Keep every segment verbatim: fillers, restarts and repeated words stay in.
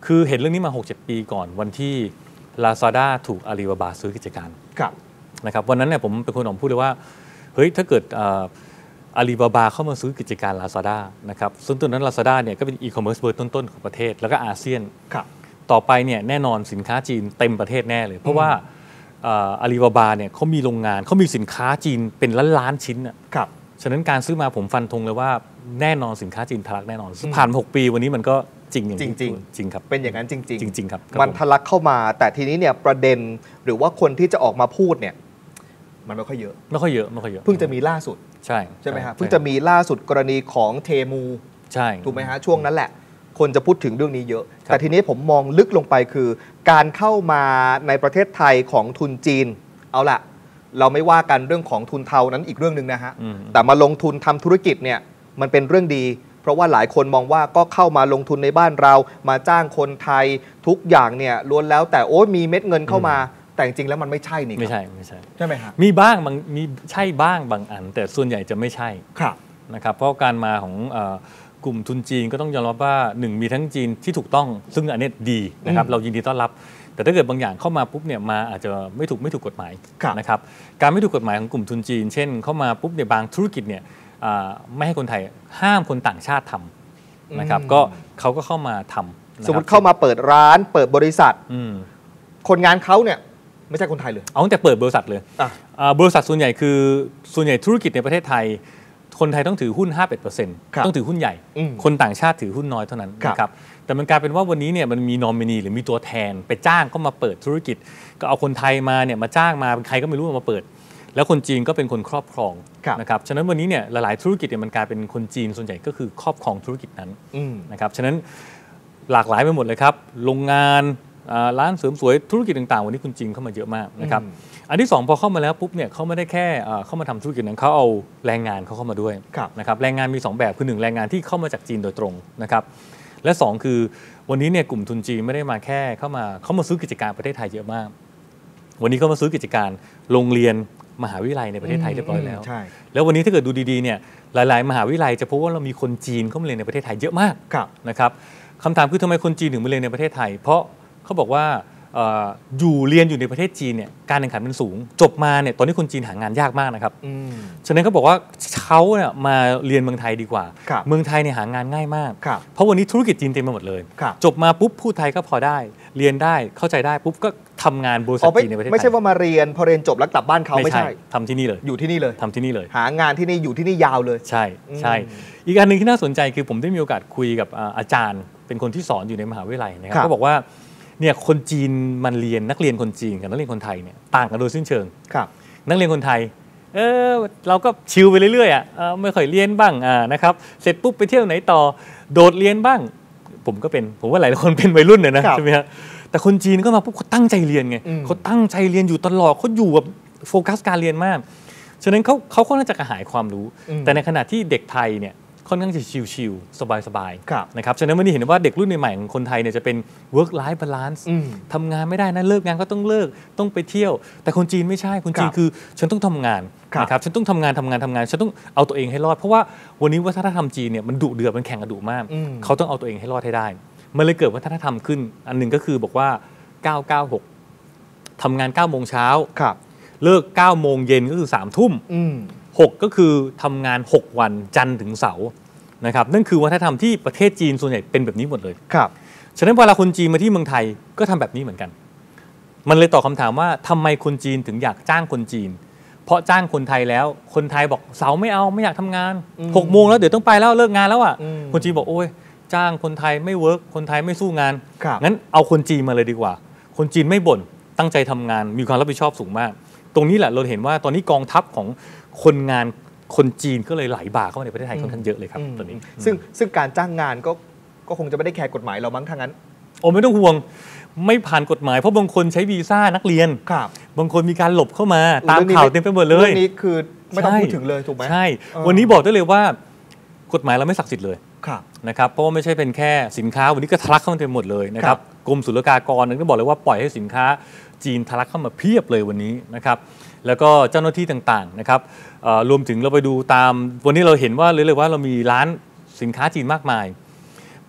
คือเห็นเรื่องนี้มา หกเจ็ด ปีก่อนวันที่ Lazada ถูก Alibaba ซื้อกิจการนะครับวันนั้นเนี่ยผมเป็นคนออกพูดเลยว่าเฮ้ยถ้าเกิดอาลีบาบาเข้ามาซื้อกิจการ Lazada นะครับซึ่งตอนนั้น Lazada เนี่ยก็เป็นอีคอมเมิร์ซเบอร์ต้นๆของประเทศแล้วก็อาเซียนต่อไปเนี่ยแน่นอนสินค้าจีนเต็มประเทศแน่เลยเพราะว่าอาลีบาบาเนี่ยเขามีโรงงานเขามีสินค้าจีนเป็นล้านล้านชิ้นอ่ะฉะนั้นการซื้อมาผมฟันธงเลยว่าแน่นอนสินค้าจีนทะลักแน่นอนผ่านหกปีวันนี้มันก็จริงอย่างจริงจริงครับเป็นอย่างนั้นจริงจริงจริงครับมันทะลักเข้ามาแต่ทีนี้เนี่ยประเด็นหรือว่าคนที่จะออกมาพูดเนี่ยมันไม่ค่อยเยอะไม่ค่อยเยอะไม่ค่อยเยอะเพิ่งจะมีล่าสุดใช่ใช่ไหมฮะเพิ่งจะมีล่าสุดกรณีของเทมูใช่ถูกไหมฮะช่วงนั้นแหละคนจะพูดถึงเรื่องนี้เยอะแต่ทีนี้ผมมองลึกลงไปคือการเข้ามาในประเทศไทยของทุนจีนเอาล่ะเราไม่ว่ากันเรื่องของทุนเทานั้นอีกเรื่องนึงนะฮะแต่มาลงทุนทำธุรกิจเนี่ยมันเป็นเรื่องดีเพราะว่าหลายคนมองว่าก็เข้ามาลงทุนในบ้านเรามาจ้างคนไทยทุกอย่างเนี่ยล้วนแล้วแต่โอ้มีเม็ดเงินเข้ามาแต่จริงๆแล้วมันไม่ใช่นี่ไม่ใช่ไม่ใช่ใช่ไหมครับมีบ้างบางมีใช่บ้างบางอันแต่ส่วนใหญ่จะไม่ใช่ครับนะครับเพราะการมาของกลุ่มทุนจีนก็ต้องยอมรับว่าหนึ่งมีทั้งจีนที่ถูกต้องซึ่งอันนี้ดีนะครับเรายินดีต้อนรับแต่ถ้าเกิดบางอย่างเข้ามาปุ๊บเนี่ยมาอาจจะไม่ถูกไม่ถูกกฎหมายนะครับการไม่ถูกกฎหมายของกลุ่มทุนจีนเช่นเข้ามาปุ๊บเนี่ยบางธุรกิจเนี่ยไม่ให้คนไทยห้ามคนต่างชาติทำนะครับก็เขาก็เข้ามาทำสมมติเข้ามาเปิดร้านเปิดบริษัทคนงานเขาเนี่ยไม่ใช่คนไทยเลยเอาตั้งแต่เปิดบริษัทเลยบริษัทส่วนใหญ่คือส่วนใหญ่ธุรกิจในประเทศไทยคนไทยต้องถือหุ้น ห้าสิบเอ็ดเปอร์เซ็นต์ ต้องถือหุ้นใหญ่คนต่างชาติถือหุ้นน้อยเท่านั้นนะครับแต่มันกลายเป็นว่าวันนี้เนี่ยมันมีนอมินีหรือมีตัวแทนไปจ้างก็มาเปิดธุรกิจก็เอาคนไทยมาเนี่ยมาจ้างมาใครก็ไม่รู้มาเปิดแล้วคนจีนก็เป็นคนครอบครองนะครับฉะนั้นวันนี้เนี่ยหลายๆธุรกิจเนี่ยมันกลายเป็นคนจีนส่วนใหญ่ก็คือครอบครองธุรกิจนั้นนะครับฉะนั้นหลากหลายไปหมดเลยครับโรงงานร้านเสริมสวยธุรกิจต่างๆวันนี้คนจีนเข้ามาเยอะมากนะครับอันที่สองพอเข้ามาแล้วปุ๊บเนี่ยเขาไม่ได้แค่เข้ามาทำธุรกิจนั้นเขาเอาแรงงานเขาเข้ามาด้วยนะครับแรงงานมีสองแบบคือหนึ่งแรงงานที่เข้ามาจากจีนโดยตรงนะครับและสองคือวันนี้เนี่ยกลุ่มทุนจีนไม่ได้มาแค่เข้ามาเขามาซื้อกิจการประเทศไทยเยอะมากวันนี้เขามาซื้อกิจการโรงเรียนมหาวิทยาลัยในประเทศไทยเรียบร้อยแล้วแล้ววันนี้ถ้าเกิดดูดีๆเนี่ยหลายๆมหาวิทยาลัยจะพบว่าเรามีคนจีนเข้ามาเรียนในประเทศไทยเยอะมากนะครับคำถามคือทำไมคนจีนถึงมาเรียนในประเทศไทยเพราะเขาบอกว่าอยู่เรียนอยู่ในประเทศจีนเนี่ยการแข่งขันมันสูงจบมาเนี่ยตอนนี้คนจีนหางานยากมากนะครับฉะนั้นเขาบอกว่าเขาเนี่ยมาเรียนเมืองไทยดีกว่าเมืองไทยเนี่ยหางานง่ายมากเพราะวันนี้ธุรกิจจีนเต็มไปหมดเลยจบมาปุ๊บพูดไทยก็พอได้เรียนได้เข้าใจได้ปุ๊บก็ทำงานบริษัทจีนในประเทศไทยไม่ใช่ว่ามาเรียนพอเรียนจบแล้วกลับบ้านเขาไม่ใช่ทำที่นี่เลยอยู่ที่นี่เลยทำที่นี่เลยหางานที่นี่อยู่ที่นี่ยาวเลยใช่ใช่อีกอันหนึ่งที่น่าสนใจคือผมได้มีโอกาสคุยกับอาจารย์เป็นคนที่สอนอยู่ในมหาวิทยาลัยนะครับก็บอกว่าเนี่ยคนจีนมันเรียนนักเรียนคนจีนกับนักเรียนคนไทยเนี่ยต่างกันโดยสิ้นเชิงนักเรียนคนไทยเออเราก็ชิลไปเรื่อยๆอ่ะไม่ค่อยเรียนบ้างอ่านะครับเสร็จปุ๊บไปเที่ยวไหนต่อโดดเรียนบ้างผมก็เป็นผมว่าหลายคนเป็นวัยรุ่นเนี่ยนะใช่ไหมครับแต่คนจีนก็มาปุ๊บเขาตั้งใจเรียนไงเขาตั้งใจเรียนอยู่ตลอดเขาอยู่แบบโฟกัสการเรียนมากฉะนั้นเขาเขาค่อนข้างจะกระหายความรู้แต่ในขณะที่เด็กไทยเนี่ยค่อนข้างจะชิลๆสบายๆนะครับฉะนั้นวันนี้เห็นว่าเด็กรุ่นใหม่ของคนไทยเนี่ยจะเป็น work life balance ทำงานไม่ได้นะเลิกงานก็ต้องเลิกต้องไปเที่ยวแต่คนจีนไม่ใช่คนจีนคือฉันต้องทำงานนะครับฉันต้องทำงานทำงานทำงานฉันต้องเอาตัวเองให้รอดเพราะว่าวันนี้วัฒนธรรมจีนเนี่ยมันดุเดือดมันแข่งกันดุมากเขาต้องเอาตัวเองให้รอดให้ได้มันเลยเกิดวัฒนธรรมขึ้นอันหนึ่งก็คือบอกว่าเก้า เก้า หกทำงานเก้าโมงเช้าเลิกเก้าโมงเย็นก็คือสามทุ่มหกก็คือทำงานหกวันจันทร์ถึงเสาร์นะครับนั่นคือวัฒนธรรมที่ประเทศจีนส่วนใหญ่เป็นแบบนี้หมดเลยครับฉะนั้นเวลาคนจีนมาที่เมืองไทยก็ทำแบบนี้เหมือนกันมันเลยตอบคำถามว่าทำไมคนจีนถึงอยากจ้างคนจีนเพราะจ้างคนไทยแล้วคนไทยบอกเสาร์ไม่เอาไม่อยากทำงานหกโมงแล้วเดี๋ยวต้องไปแล้วเลิกงานแล้วอ่ะคนจีนบอกโอ้ยจ้างคนไทยไม่เวิร์กคนไทยไม่สู้งานงั้นเอาคนจีนมาเลยดีกว่าคนจีนไม่บ่นตั้งใจทำงานมีความรับผิดชอบสูงมากตรงนี้แหละเราเห็นว่าตอนนี้กองทัพของคนงานคนจีนก็เลยไหลบ่าเข้ามาในประเทศไทยค่อนข้างเยอะเลยครับตอนนี้ซึ่งซึ่งการจ้างงานก็ก็คงจะไม่ได้แคร์กฎหมายเรามั้งทั้งนั้นโอ้ไม่ต้องห่วงไม่ผ่านกฎหมายเพราะบางคนใช้วีซ่านักเรียนบางคนมีการหลบเข้ามาตามข่าวเต็มไปหมดเลยเรื่องนี้คือไม่ต้องพูดถึงเลยถูกไหมใช่วันนี้บอกได้เลยว่ากฎหมายเราไม่ศักดิ์สิทธิ์เลยนะครับเพราะว่าไม่ใช่เป็นแค่สินค้าวันนี้ก็ทะลักเข้ามาเต็มหมดเลยนะครับกรมศุลกากรก็บอกเลยว่าปล่อยให้สินค้าจีนทะลักเข้ามาเพียบเลยวันนี้นะครับแล้วก็เจ้าหน้าที่ต่างๆนะครับรวมถึงเราไปดูตามวันนี้เราเห็นว่าเลยเลยว่าเรามีร้านสินค้าจีนมากมายไป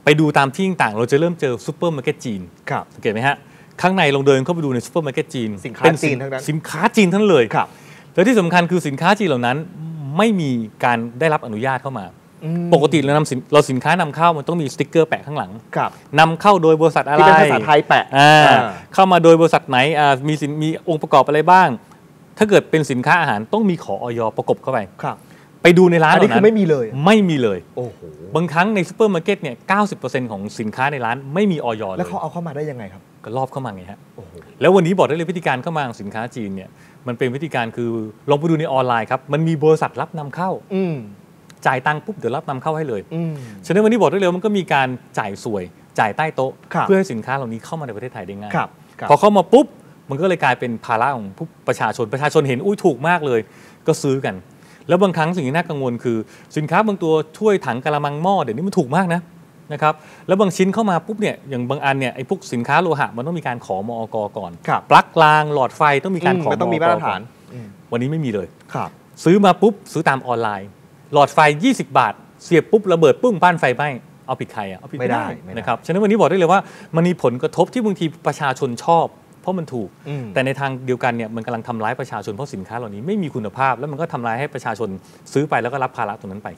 ไปดูตามที่ต่างๆเราจะเริ่มเจอซูเปอร์มาร์เก็ตจีนสังเกตไหมฮะข้างในลองเดินเข้าไปดูในซูเปอร์มาร์เก็ตจีนสินค้าจีนทั้งนั้นสินค้าจีนทั้งเลยแล้วที่สำคัญคือสินค้าจีนเหล่านั้นไม่มีการได้รับอนุญาตเข้ามาปกติเรานำเราสินค้านำเข้ามันต้องมีสติ๊กเกอร์แปะข้างหลังนำเข้าโดยบริษัทอะไรที่เป็นภาษาไทยแปะเข้ามาโดยบริษัทไหนมีมีองค์ประกอบอะไรบ้างถ้าเกิดเป็นสินค้าอาหารต้องมีขออยประกบเข้าไปไปดูในร้านอันนี้คือไม่มีเลยไม่มีเลยบางครั้งในซูเปอร์มาร์เก็ตเนี่ย เก้าสิบเปอร์เซ็นต์ ของสินค้าในร้านไม่มีออยเลยแล้วเขาเอาเข้ามาได้ยังไงครับก็รอบเข้ามาไงฮะแล้ววันนี้บอกได้เลยวิธีการเข้ามาของสินค้าจีนเนี่ยมันเป็นวิธีการคือลองไปดูในออนไลน์ครับมันมีบริษัทรับนำเข้าจ่ายตังค์ปุ๊บเดี๋ยวรับนำเข้าให้เลยฉะนั้นวันนี้บอกได้เลยมันก็มีการจ่ายสวยจ่ายใต้โต๊ะเพื่อให้สินค้าเหล่านี้เข้ามาในประเทศไทยได้ง่ายพอเข้ามาปุ๊บมันก็เลยกลายเป็นภาระของผู้ประชาชนประชาชนเห็นอุ้ยถูกมากเลยก็ซื้อกันแล้วบางครั้งสิ่งที่น่ากังวลคือสินค้าบางตัวถ้วยถังกะละมังหม้อเดี๋ยวนี้มันถูกมากนะนะครับแล้วบางชิ้นเข้ามาปุ๊บเนี่ยอย่างบางอันเนี่ยไอ้พวกสินค้าโลหะมันต้องมีการขอมอกก่อนปลั๊กรางหลอดไฟต้องมีการขอมอกต้องมีมาตรฐานวันนี้ไม่มีเลยซื้อมาปุ๊บซื้อตามออนไลน์หลอดไฟยี่สิบบาทเสียบปุ๊บระเบิดปุ้งบ้านไฟไหม้เอาผิดใครอ่ะเอาผิดไม่ได้นะครับฉะนั้นวันนี้บอกได้เลยว่ามันมีผลกระทบที่บางทีประชาชนชอบเพราะมันถูกแต่ในทางเดียวกันเนี่ยมันกำลังทำร้ายประชาชนเพราะสินค้าเหล่านี้ไม่มีคุณภาพแล้วมันก็ทำร้ายให้ประชาชนซื้อไปแล้วก็รับภาระตรงนั้นไป